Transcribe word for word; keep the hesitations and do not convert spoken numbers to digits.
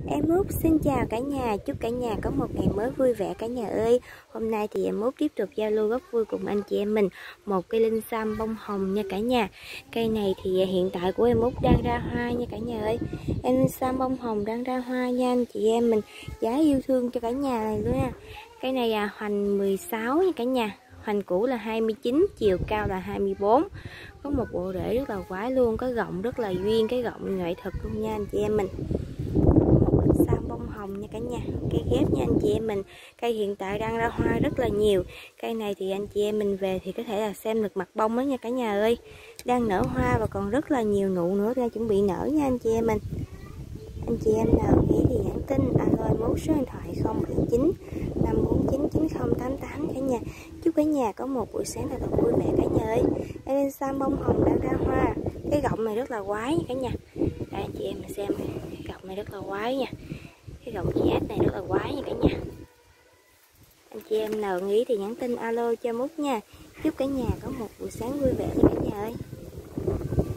Em Út xin chào cả nhà, chúc cả nhà có một ngày mới vui vẻ cả nhà ơi. Hôm nay thì em Út tiếp tục giao lưu góp vui cùng anh chị em mình một cây linh sam bông hồng nha cả nhà. Cây này thì hiện tại của em Út đang ra hoa nha cả nhà ơi. Em linh sam bông hồng đang ra hoa nha anh chị em mình, giá yêu thương cho cả nhà này luôn nha. Cây này là hoành mười sáu nha cả nhà. Hoành cũ là hai mươi chín, chiều cao là hai mươi bốn. Có một bộ rễ rất là quái luôn, có gọng rất là duyên, cái gọng nghệ thuật luôn nha anh chị em mình. Sam bông hồng nha cả nhà, cây ghép nha anh chị em mình. Cây hiện tại đang ra hoa rất là nhiều. Cây này thì anh chị em mình về thì có thể là xem được mặt bông đó nha cả nhà ơi. Đang nở hoa và còn rất là nhiều nụ nữa, đang chuẩn bị nở nha anh chị em mình. Anh chị em nào nghĩ thì nhắn tin alo em Út số điện thoại không bảy chín năm bốn chín chín không tám tám cả nhà. Chúc cả nhà có một buổi sáng thật là vui vẻ cả nhà ơi. Em sam bông hồng đang ra hoa. Cái gọng này rất là quái nha cả nhà. Đây anh chị em mình xem này. Cái gọng này rất là quái nha. Cái gọng chát này rất là quái nha cả nhà. Anh chị em nào nghĩ thì nhắn tin alo cho em Út nha. Chúc cả nhà có một buổi sáng vui vẻ nha cả nhà ơi.